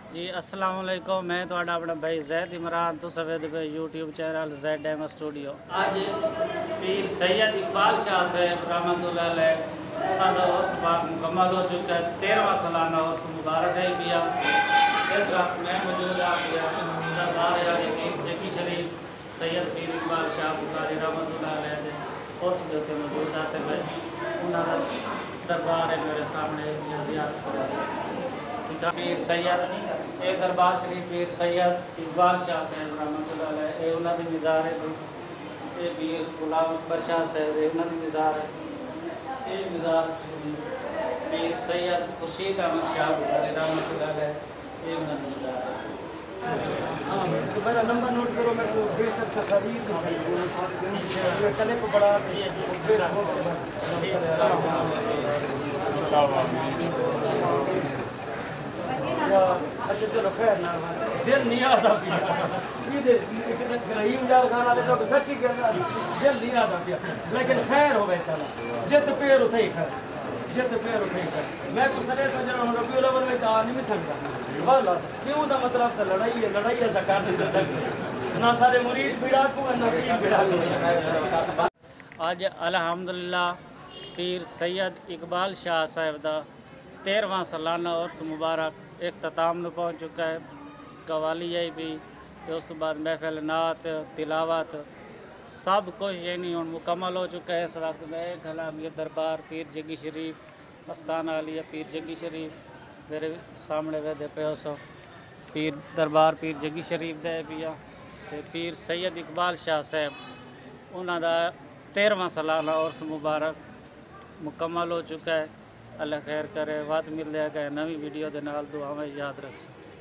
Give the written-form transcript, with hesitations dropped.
جی السلام علیکم، میں تھوڑا اپنا بھائی زید عمران تو سوید پہ YouTube channel Zaid M studio. آج پیر سید اقبال شاہ صاحب رحمۃ اللہ علیہ انہوں کا عرس پاک مکمل ہو چکا ہے، 13واں سالانہ عرس مبارک ہے پیا۔ اس وقت میں موجود آپ دربار پیر جکی شریف سید پیر اقبال شاہ بخاری رحمۃ اللہ علیہ دے عرس کے اتنے موجود حاصل ہے، انہوں کا دربار ہے میرے سامنے زیارت کرو۔ پیر سید یہ دربار شریف پیر سید اقبال شاہ صاحب رحمۃ اللہ علیہ یہ انہوں کی مزار ہے۔ یہ پیر غلام اکبر شاہ صاحب یہ انہوں کی مزار ہے۔ یہ مزار پیر سید خورشید احمد شاہ بخاری رحمۃ اللہ علیہ یہ انہوں کی مزار ہے۔ میرا نمبر نوٹ کرو، میرے کو پھر تک تصاویر کلے کو بڑا اچھا چلو خیر نہ دل نہیں آتا پیا رحیم جال خان والے تو سچی دل نہیں آتا پیا، لیکن خیر ہو گئے چلا جت پیر اتھے ہی خیر، جت پیر اتھے ہی خیر۔ میں کو سرے سجنا ہوں ربیع الاول میں آ نہیں سکتا بولا کیوں دا مطلب تو لڑائی ہے، لڑائی ایسا کر نہیں سکتا، نہ سارے مرید بڑا کو نہ پیر بڑا کو۔ آج الحمدللہ پیر سید اقبال شاہ صاحب دا 13واں سالانہ عرس مبارک اختتام نو پہنچ چکا ہے۔ قوالی آئی بھی اس بعد محفل نعت تلاوت سب کچھ یعنی ہوں مکمل ہو چکا ہے۔ اس وقت میں کلام یہ دربار پیر جگی شریف استان عالیہ پیر جگی شریف میرے سامنے ویدے پہ سو پیر دربار پیر جگی شریف دے پیا پیر سید اقبال شاہ صاحب انہوں دا 13واں سالانہ عرس مبارک مکمل ہو چکا ہے۔ اللہ خیر کرے، وعد مل جائے گا نوی ویڈیو دے نال، دعاواں یاد رکھ سکتے۔